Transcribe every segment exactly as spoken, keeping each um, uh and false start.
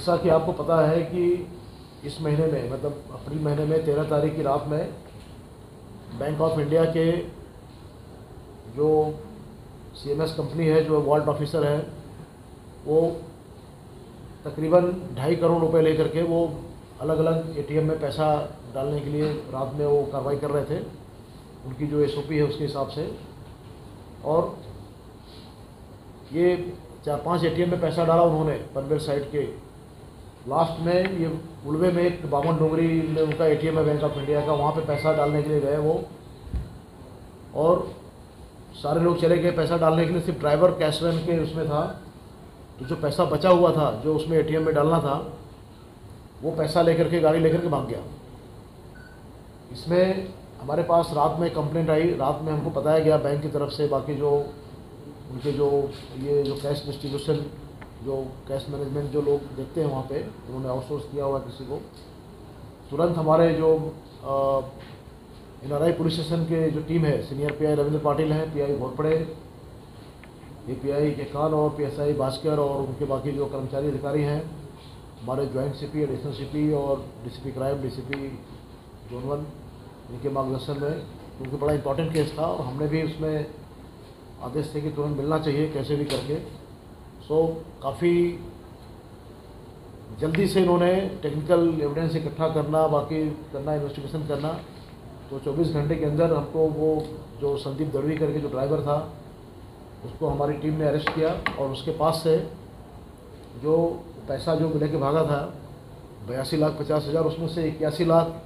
जैसा कि आपको पता है कि इस महीने में मतलब अप्रैल महीने में तेरह तारीख की रात में बैंक ऑफ इंडिया के जो सीएमएस कंपनी है, जो वॉल्ट ऑफिसर है, वो तकरीबन ढाई करोड़ रुपए लेकर के वो अलग अलग एटीएम में पैसा डालने के लिए रात में वो कार्रवाई कर रहे थे, उनकी जो एसओपी है उसके हिसाब से। और ये चार पांच एटीएम में पैसा डाला उन्होंने पनवेल साइड के। लास्ट में ये उड़वे में एक बामन डोंगरी में उनका एटीएम है बैंक ऑफ इंडिया का, वहाँ पे पैसा डालने के लिए गए वो, और सारे लोग चले गए पैसा डालने के लिए। सिर्फ ड्राइवर कैश वैन के उसमें था, तो जो पैसा बचा हुआ था जो उसमें एटीएम में डालना था, वो पैसा लेकर के गाड़ी लेकर के भाग गया। इसमें हमारे पास रात में कंप्लेंट आई, रात में हमको बताया गया बैंक की तरफ से, बाकी जो उनके जो ये जो कैश डिस्ट्रीब्यूशन, जो कैश मैनेजमेंट जो लोग देखते हैं वहाँ पे, उन्होंने आउटसोर्स किया हुआ किसी को। तुरंत हमारे जो एनआरआई पुलिस स्टेशन के जो टीम है, सीनियर पीआई रविंद्र पाटिल हैं, पीआई घोरपड़े, ये पीआई के कान और पीएसआई भास्कर और उनके बाकी जो कर्मचारी अधिकारी हैं, हमारे ज्वाइंट सीपी, एडिशनल सीपी और DCP crime, DCP zone one, इनके मार्गदर्शन में, क्योंकि बड़ा इंपॉर्टेंट केस था और हमने भी उसमें आदेश थे कि तुरंत मिलना चाहिए कैसे भी करके। सो काफ़ी जल्दी से इन्होंने टेक्निकल एविडेंस इकट्ठा करना, बाकी करना, इन्वेस्टिगेशन करना। तो चौबीस घंटे के अंदर हमको वो जो संदीप दड़वी करके जो ड्राइवर था, उसको हमारी टीम ने अरेस्ट किया और उसके पास से जो पैसा जो लेके भागा था बयासी लाख पचास हज़ार, उसमें से इक्यासी लाख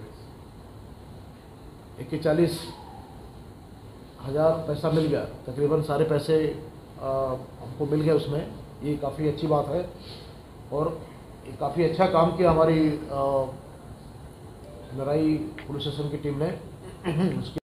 इक्कीचालीस हज़ार पैसा मिल गया। तकरीबन सारे पैसे आ, हमको मिल गए उसमें। ये काफ़ी अच्छी बात है और ये काफ़ी अच्छा काम किया हमारी नराई पुलिस स्टेशन की टीम ने। उसके